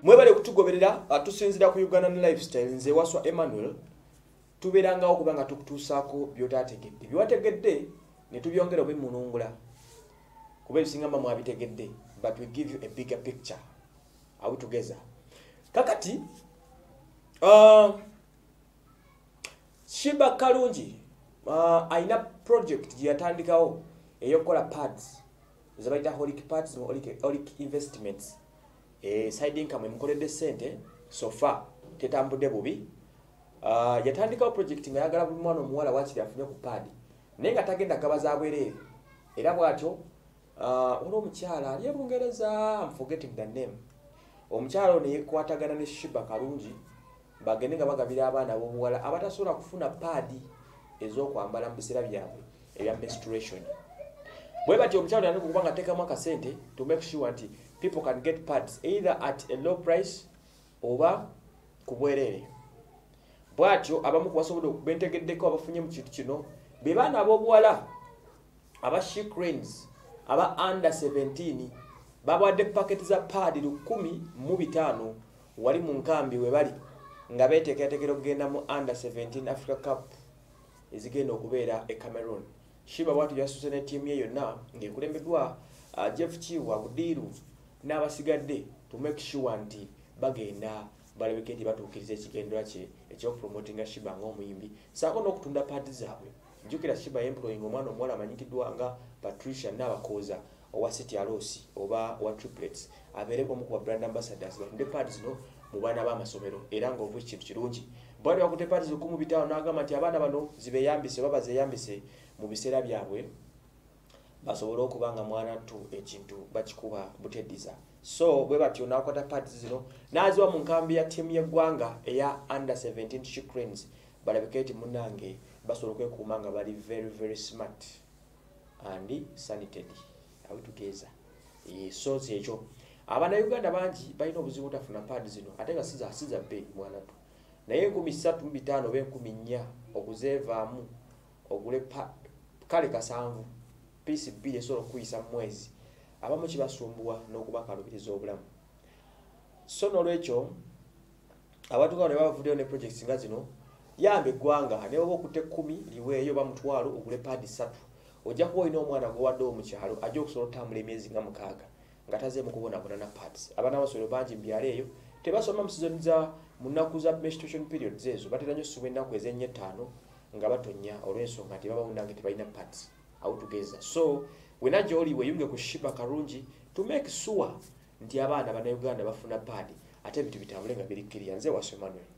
mwebale kutugoberera tusinzira ku Uganda lifestyle nze waswa Emmanuel tuberangawo kubanga tukutuusaako byotategedde byowategedde ne tubyongera obimunungula kuba ebisinga mba mwabitegedde but we give you a bigger picture. Are we together? Kakati Sheebah Kalungi aina project yatandikawo eyokola pads zabaita holic pads no holic investments side income emukoledde sente so far tetambudde bubi. Yatandikawo project nga yagala buli mwana omuwala wakiri afunye ku pad naye nga tagenda gabaza bwereere era bwatyo ono omukyala ali Bungereza, I'm forgetting the name. Omukyala ono yekwatagana ne Sheebah Kalungi bagende nga bagabira abaana b'obuwala abatasobola kufuna paadi ez'okwambala mu biseera byabwe ebya menstruation. Bwe bati omukyala yandika okuba nga ateekamu akasente to make sure nti people can get pads either at a low price oba ku bwereere. Bwatyo abamu kubasobodde bentegeddeko abafunye mu kintu kino be baana ab'obuwala aba Sheekran's aba under 17 babawadde paketi za paadi 15,000 wali mu nkambi we bali nga beteekateekera okugenda mu under 17 Africa Cup ezigenda okubeera e Cameroon. Sheebah bwatyo yasuse ne ttiimu ye yonna ng'ekulembeddwa Jeff Chiwa Budiru n'abasigadde to make sure nti bagenda balabike nti batuukiriza ekigendera kye ekyokupromotinga Sheebah ng'omuyimbi saako n'okutunda paadi zaabwe. Jjukira Sheebah employing omwana omuwala amanyikiddwa nga Patricia Nabakooza owa City Alosi oba wa Triplets abeere omu ku brand ambassadors batunde paadi zino mu baana b'amasomero era ng'ovu ekintu kirungi. Bwali bakutte paadi 15,000 n'agamba nti abaana bano zibeeyambise oba bazeeyambise mu biseera byabwe basobole okuba nga mwana tu ekintu bakikuba buteddiza. So bwe batyo n'akwata paadi zino n'aziwa mu nkambi ya ttiimu y'eggwanga eya under 17 Sheekran's balabike nti munnange basobola okwekuuma nga bali very very smart and sanitary. Are we together? So ekyo Abannayuganda bangi balina obuzibu obutafuna paadi zino ate nga siza bbeeyi mwana tu naye 3,500 oba 4,000 okuzeevaamu ogule kale kasanvu piisi 2 esobola okuyisa mu mwezi abamu kibasumbuwa n'okubakalubiriza obulamu. So n'olwekyo abatuukawo ne bavuddeyo ne projects nga zino yamba eggwanga ne oba okutte 10 liweeyo oba mutwalo ogule paadi 3 ojja kuba olina omwana gwewaddewo mu kyalo ajja okusobola otambula emyezi nga 6 nga tazeemu kubonabona na pads. Abaana abasomero bangi mu byalo eyo tebasoma mu sizoni za mu nnaku za menstruation periods ezo batera nnyo okusoma ennaku ez'ennya 5 nga batonya olw'ensonga nti baba munnange tebalina pads. Out together. So wena gy'oli weeyunge ku Sheebah Kalungi to make sure nti abaana Bannayuganda bafuna paadi ate ebintu bitambule nga birikkiriza. Nze waswa Emmanuel.